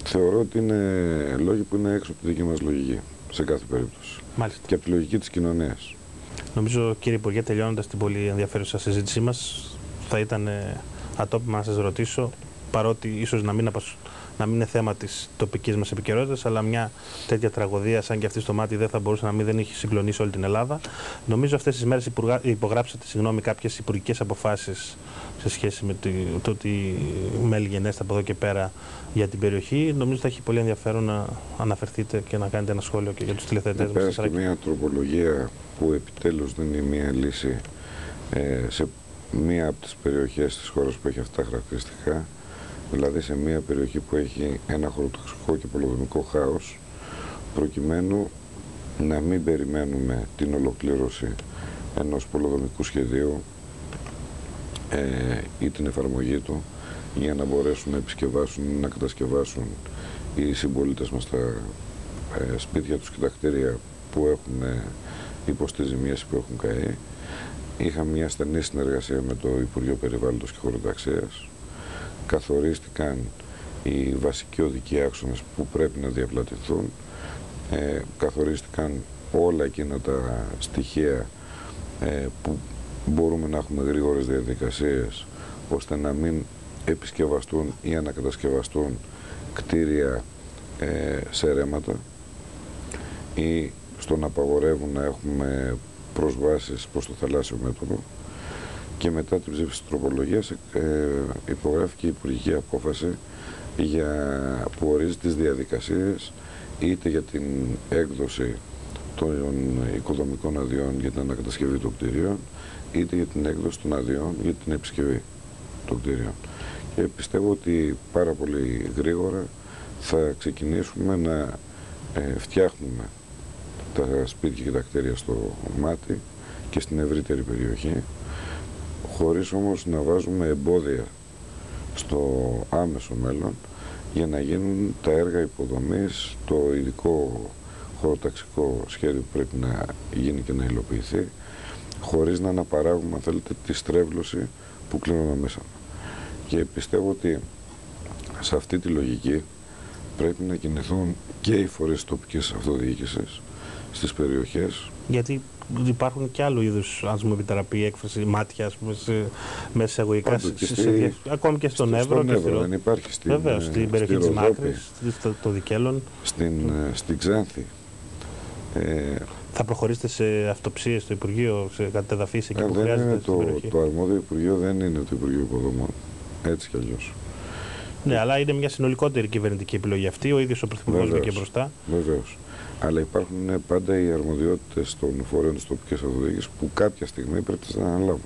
Θεωρώ ότι είναι λόγοι που είναι έξω από τη δική μας λογική, σε κάθε περίπτωση. Μάλιστα. Και από τη λογική της κοινωνίας. Νομίζω, κύριε Υπουργέ, τελειώνοντας την πολύ ενδιαφέρουσα συζήτησή μας, θα ήταν ατόπιμα να σας ρωτήσω, παρότι ίσως να μην, απασ... να μην είναι θέμα της τοπικής μας επικαιρότητας, αλλά μια τέτοια τραγωδία σαν και αυτή στο μάτι δεν θα μπορούσε να μην δεν έχει συγκλονίσει όλη την Ελλάδα. Νομίζω αυτές τις μέρες υπουργα... υπογράψατε συγγνώμη, κάποιες υπουργικές αποφάσεις σε σχέση με το ότι μέλη γενέστε από εδώ και πέρα για την περιοχή. Νομίζω θα έχει πολύ ενδιαφέρον να αναφερθείτε και να κάνετε ένα σχόλιο και για τους τηλεθεατές μας. Πέρασε και μια τροπολογία που επιτέλους δίνει μια λύση ε, σε μία από τις περιοχές της χώρας που έχει αυτά τα χαρακτηριστικά, δηλαδή σε μία περιοχή που έχει ένα χωροταξικό και πολεοδομικό χάος, προκειμένου να μην περιμένουμε την ολοκλήρωση ενός πολεοδομικού σχεδίου ε, ή την εφαρμογή του για να μπορέσουν να επισκευάσουν ή να κατασκευάσουν οι συμπολίτες μας τα ε, σπίτια τους και τα κτίρια που έχουν υποστεί ζημίες, που έχουν καεί. Είχαμε μια στενή συνεργασία με το Υπουργείο Περιβάλλοντος και Χωροταξίας. Καθορίστηκαν οι βασικοί οδικοί άξονες που πρέπει να διαπλατηθούν. Ε, καθορίστηκαν όλα εκείνα τα στοιχεία ε, που μπορούμε να έχουμε γρήγορες διαδικασίες ώστε να μην επισκευαστούν ή ανακατασκευαστούν κτίρια ε, σε ρέματα ή στο να απαγορεύουν να έχουμε προσβάσεις προς το θαλάσσιο μέτωπο. Και μετά την ψήφιση της τροπολογίας ε, υπογράφηκε η υπουργική απόφαση για, που ορίζει τις διαδικασίες είτε για την έκδοση των οικοδομικών αδειών για την ανακατασκευή των κτηρίων, είτε για την έκδοση των αδειών για την επισκευή των κτηρίων. Και πιστεύω ότι πάρα πολύ γρήγορα θα ξεκινήσουμε να ε, φτιάχνουμε τα σπίτια και τα κτίρια στο μάτι και στην ευρύτερη περιοχή, χωρίς όμως να βάζουμε εμπόδια στο άμεσο μέλλον για να γίνουν τα έργα υποδομής, το ειδικό χωροταξικό σχέδιο που πρέπει να γίνει και να υλοποιηθεί, χωρίς να αναπαράγουμε, αν θέλετε, τη στρέβλωση που κλείνουμε μέσα. Και πιστεύω ότι σε αυτή τη λογική πρέπει να κινηθούν και οι φορείς τοπικής αυτοδιοίκησης στις περιοχές. Γιατί υπάρχουν και άλλου είδους, αν μου επιτραπεί η έκφραση, μάτια, ας πούμε, σε, με εισαγωγικά, στη, στη, ακόμη και στον Εύρο. Στον Εύρο δεν υπάρχει, στην, βεβαίως, στην περιοχή της Μάκρης, των Δικέλων. Στην, στην Ξάνθη. Ε, θα προχωρήσετε σε αυτοψίες στο Υπουργείο, σε κατεδαφίσεις εκεί ε, που δεν χρειάζεται είναι στην το, περιοχή? το αρμόδιο Υπουργείο δεν είναι το Υπουργείο Υποδομών, έτσι κι αλλιώς. Ναι, αλλά είναι μια συνολικότερη κυβερνητική επιλογή αυτή, ο ίδιος ο Πρωθυπουργός μπήκε μπροστά. Βεβαίως. Αλλά υπάρχουν πάντα οι αρμοδιότητες των φορέων της τοπικής αυτοδιοίκησης που κάποια στιγμή πρέπει να αναλάβουν.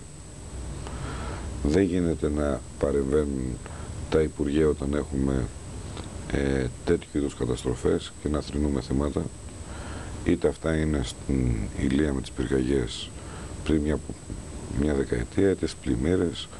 Δεν γίνεται να παρεμβαίνουν τα Υπουργεία όταν έχουμε ε, τέτοιου είδους καταστροφές και να θρηνούμε θύματα. Είτε αυτά είναι στην Ηλία με τις πυρκαγιές πριν μια, μια δεκαετία, είτε στις πλημμύρες,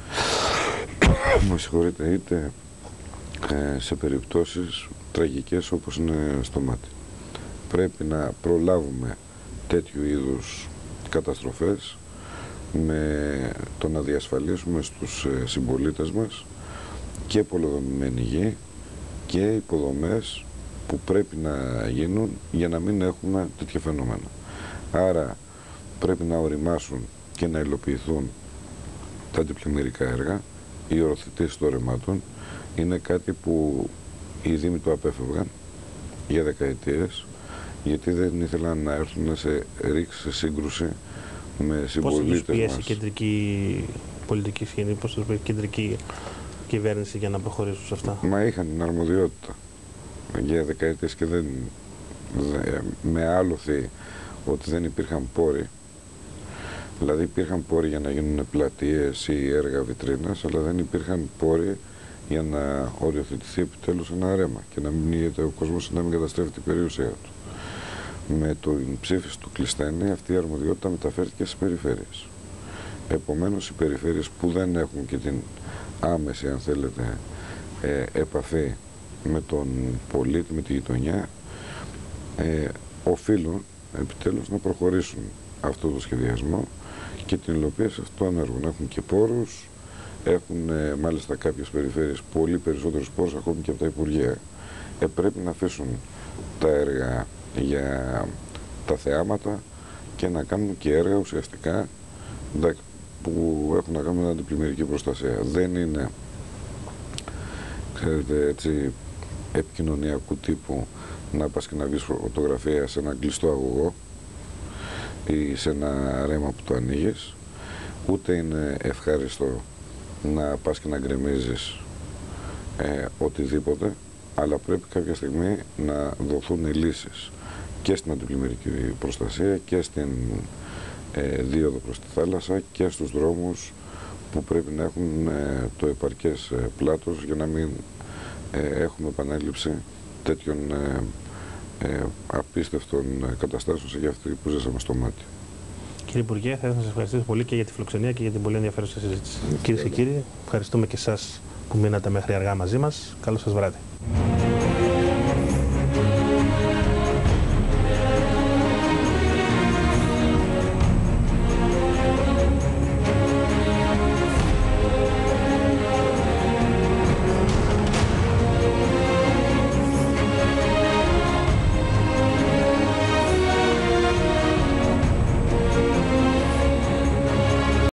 με συγχωρείτε, είτε ε, σε περιπτώσεις τραγικές όπως είναι στο μάτι. Πρέπει να προλάβουμε τέτοιου είδους καταστροφές με το να διασφαλίσουμε στους συμπολίτες μας και πολεοδομημένη γη και υποδομές που πρέπει να γίνουν για να μην έχουμε τέτοια φαινόμενα. Άρα πρέπει να οριμάσουν και να υλοποιηθούν τα αντιπλημμυρικά έργα. Οι ορθητήσεις των ρημάτων είναι κάτι που οι Δήμοι το απέφευγαν για δεκαετίες, γιατί δεν ήθελαν να έρθουν σε ρήξη, σε σύγκρουση με συμπολίτες μας. Πώς τους πιέσει η κεντρική πολιτική σκηνή, πώς τους πιέσει η κεντρική κυβέρνηση για να προχωρήσουν σε αυτά? Μα είχαν την αρμοδιότητα για δεκαετίες και δεν, με άλοθη ότι δεν υπήρχαν πόροι. Δηλαδή υπήρχαν πόροι για να γίνουν πλατείες ή έργα βιτρίνας, αλλά δεν υπήρχαν πόροι για να οριοθετηθεί επιτέλους ένα ρέμα και να μην γίνεται ο κόσμος να μην καταστρέφει την περιουσία του. Με την ψήφιση του Κλειστένη αυτή η αρμοδιότητα μεταφέρθηκε στις περιφέρειες. Επομένως οι περιφέρειες που δεν έχουν και την άμεση, αν θέλετε, ε, επαφή με τον πολίτη, με τη γειτονιά, ε, οφείλουν επιτέλους να προχωρήσουν αυτό το σχεδιασμό και την υλοποίηση αυτών των έργων. Έχουν και πόρους, έχουν ε, μάλιστα κάποιες περιφέρειες πολύ περισσότερους πόρους ακόμη και από τα Υπουργεία. Ε, πρέπει να αφήσουν τα έργα για τα θεάματα και να κάνουν και έργα ουσιαστικά που έχουν να κάνουν με την αντιπλημμυρική προστασία. Δεν είναι, ξέρετε, έτσι, επικοινωνιακού τύπου να πας και να βρεις φωτογραφία σε ένα κλειστό αγωγό ή σε ένα ρέμα που το ανοίγεις, ούτε είναι ευχάριστο να πας και να γκρεμίζεις ε, οτιδήποτε, αλλά πρέπει κάποια στιγμή να δοθούν λύσεις και στην αντιπλημμυρική προστασία και στην ε, δίωδο προς τη θάλασσα και στους δρόμους που πρέπει να έχουν ε, το επαρκές ε, πλάτος για να μην ε, έχουμε επανάληψη τέτοιων ε, ε, απίστευτων καταστάσεων σε αυτή που ζήσαμε στο μάτι. Κύριε Υπουργέ, θα ήθελα να σας ευχαριστήσω πολύ και για τη φιλοξενία και για την πολύ ενδιαφέρουσα συζήτηση. Κυρίες και κύριοι, ευχαριστούμε και εσάς που μείνατε μέχρι αργά μαζί μας. Καλό σας βράδυ.